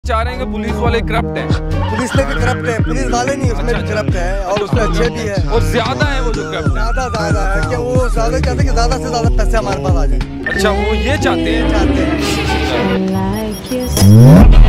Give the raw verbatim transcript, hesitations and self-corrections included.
चाह रहे हैं कि पुलिस वाले करप्ट हैं। पुलिस में भी करप्ट है, पुलिस वाले नहीं उसमें भी करप्ट है और उसमें अच्छे भी है और ज्यादा है वो जो करप्ट है। ज्यादा ज्यादा है कि वो ज्यादा चाहते हैं कि ज्यादा से ज्यादा पैसे हमारे पास आ जाए। अच्छा वो ये चाहते हैं चाहते हैं